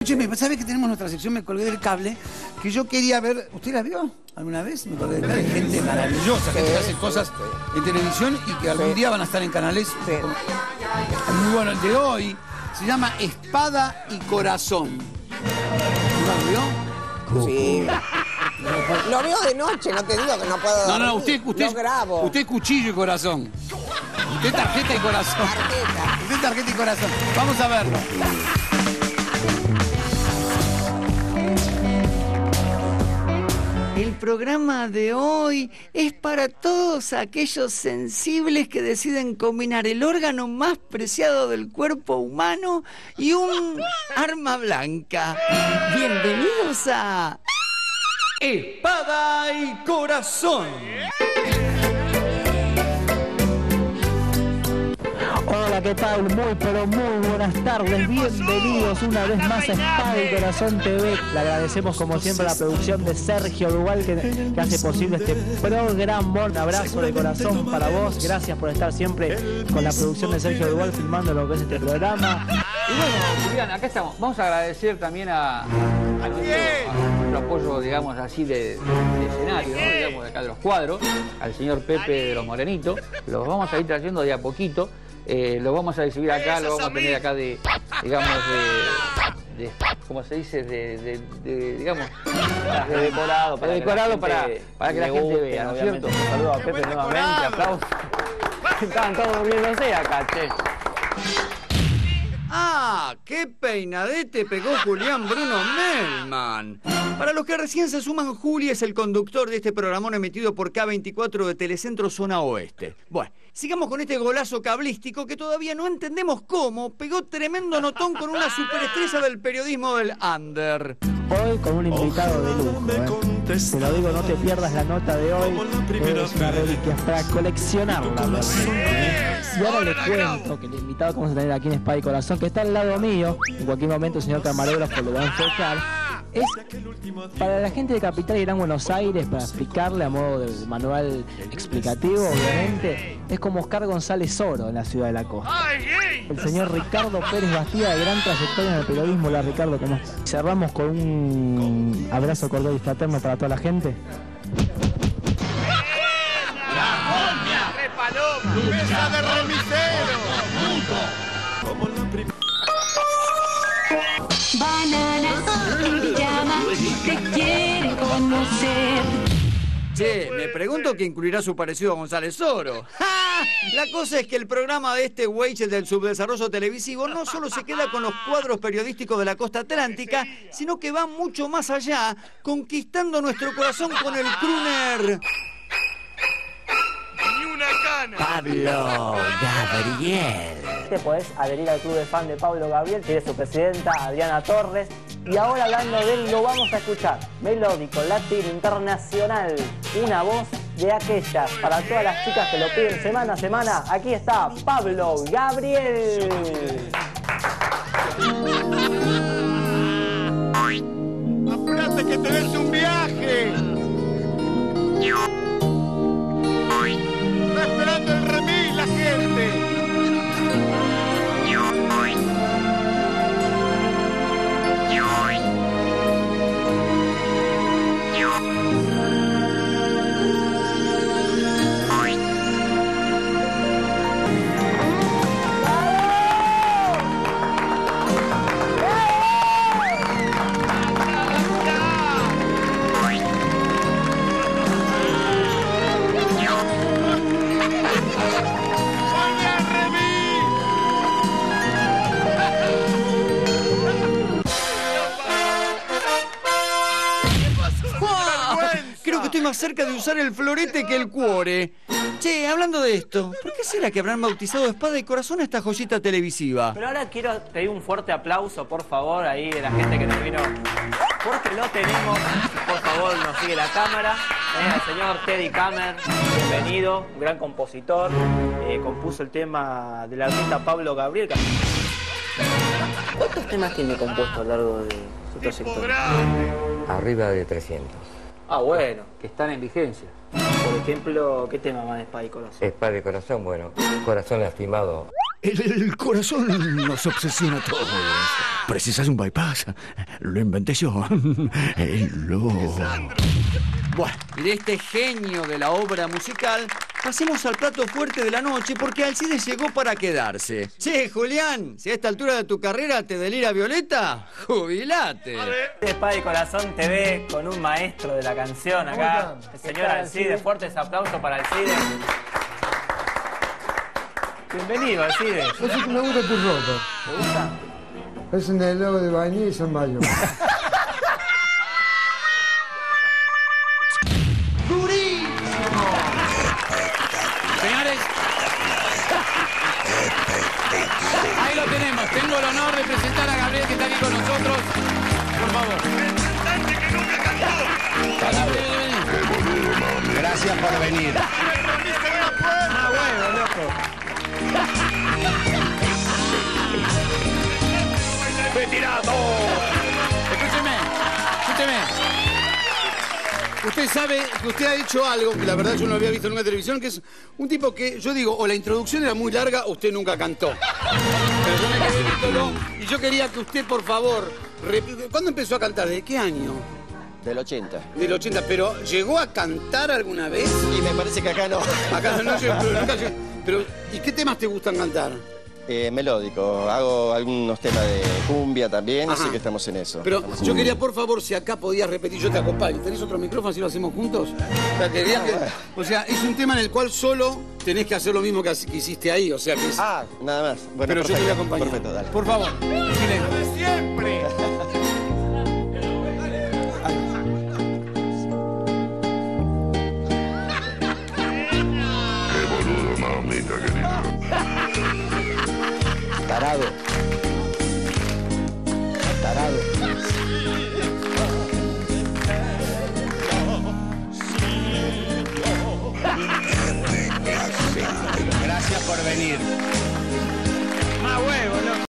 Escúcheme, ¿sabes que tenemos nuestra sección? Me colgué del cable, que yo quería ver... ¿Usted la vio alguna vez? Me colgué del cable. Hay gente maravillosa, gente que hace cosas en televisión y que algún día van a estar en canales. Muy bueno, el de hoy se llama Espada y Corazón. ¿No lo vio? Sí. Lo veo de noche, no te digo que no puedo. No, lo grabo. Usted es cuchillo y corazón. Usted tarjeta y corazón. Tarjeta. Usted tarjeta y corazón. Vamos a verlo. El programa de hoy es para todos aquellos sensibles que deciden combinar el órgano más preciado del cuerpo humano y un arma blanca. Bienvenidos a Espada y Corazón. Hola, ¿qué tal? Muy, pero muy buenas tardes. Bienvenidos una vez más a Espada y Corazón TV. Le agradecemos como siempre a la producción de Sergio Duval que hace posible este programa. Un abrazo de corazón para vos. Gracias por estar siempre con la producción de Sergio Duval filmando lo que es este programa. Y bueno, Julián, acá estamos. Vamos a agradecer también a nuestro apoyo, digamos así, de escenario, ¿no? Digamos, de acá de los cuadros, al señor Pepe de los Morenitos. Los vamos a ir trayendo de a poquito. Lo vamos a exhibir acá, lo vamos a tener acá de, digamos, de ¿cómo se dice? Digamos, de decorado, para que la gente vea, ¿no es cierto? Saludos a Pepe nuevamente, aplausos. Estaban todos durmiéndose acá, che. ¡Ah! ¡Qué peinadete pegó Julián Bruno Melman! Para los que recién se suman, Juli es el conductor de este programón emitido por K24 de Telecentro Zona Oeste. Bueno, sigamos con este golazo cablístico que todavía no entendemos cómo pegó tremendo notón con una superestrella del periodismo del under. Hoy con un invitado de lujo, Te lo digo, no te pierdas la nota de hoy. Es una reliquia para coleccionarla. Y ahora le cuento que el invitado que vamos a tener aquí en Espada y Corazón, que está al lado mío, en cualquier momento el señor camarógrafo lo va a enfocar, es para la gente de Capital y Gran Buenos Aires, para explicarle a modo de manual explicativo, obviamente, es como Oscar González Oro en la ciudad de la costa. El señor Ricardo Pérez Bastida, de gran trayectoria en el periodismo. Hola, Ricardo, ¿cómo estás? Cerramos con un abrazo cordial y fraterno para toda la gente. ¡Mesa de remisero! Bananas en pijama te quiere conocer. Che, me pregunto qué incluirá su parecido a González Oro. ¡Ja! La cosa es que el programa de este güey del subdesarrollo televisivo no solo se queda con los cuadros periodísticos de la costa atlántica, sino que va mucho más allá, conquistando nuestro corazón con el crooner Pablo Gabriel. Te podés adherir al club de fan de Pablo Gabriel, tiene su presidenta Adriana Torres. Y ahora, hablando de él, lo vamos a escuchar. Melódico, latino, internacional. Una voz de aquellas para todas las chicas que lo piden semana a semana. Aquí está Pablo Gabriel. ¡Apúrate que tenés un viaje! ¡Está esperando el remis la gente! Más cerca de usar el florete que el cuore. Che, hablando de esto, ¿por qué será que habrán bautizado Espada y Corazón a esta joyita televisiva? Pero ahora quiero pedir un fuerte aplauso, por favor, ahí de la gente que nos vino. Porque lo tenemos, por favor, nos sigue la cámara. El señor Teddy Kammer, bienvenido, un gran compositor. Compuso el tema del artista Pablo Gabriel. ¿Cuántos temas tiene compuesto a lo largo de su trayectoria? Arriba de 300. Ah, bueno. Que están en vigencia. Por ejemplo, ¿qué tema más de Espada y Corazón? Espada y Corazón, bueno, corazón lastimado. El corazón nos obsesiona a todos. Precisas un bypass. Lo inventé yo. Bueno, y de este genio de la obra musical, pasemos al plato fuerte de la noche porque Alcides llegó para quedarse. Che, Julián, si a esta altura de tu carrera te delira Violeta, jubilate. Spy Corazón TV con un maestro de la canción acá, el señor Alcides. Fuertes aplausos para Alcides. Bienvenido, Alcides. Yo sí que me gusta tu ropa. ¿Te gusta? Es en el logo de Bañé y San Mayo. Señores, ahí lo tenemos. Tengo el honor de presentar a Gabriel que está aquí con nosotros. Por favor. Gracias por venir. Ah, bueno, loco. Escúcheme. Usted sabe que usted ha hecho algo que la verdad yo no había visto en una televisión, que es un tipo que, yo digo, o la introducción era muy larga o usted nunca cantó. Pero yo me quedé viéndolo y yo quería que usted, por favor, ¿cuándo empezó a cantar? ¿De qué año? Del 80. Del 80, pero ¿llegó a cantar alguna vez? Y me parece que acá no. Acá no, pero nunca llegó. Pero, ¿y qué temas te gustan cantar? Melódico. Hago algunos temas de cumbia también, así que estamos en eso. Pero yo quería, por favor, si acá podías repetir, yo te acompaño. ¿Tenés otro micrófono si lo hacemos juntos? O sea, es un tema en el cual solo tenés que hacer lo mismo que hiciste ahí, o sea que es... Ah, nada más. Bueno, pero yo te voy a acompañar. Perfecto, dale. Por favor. ¡Siempre! Mamita querida. Tarado. Tarado. Gracias por venir. Más huevo, loco.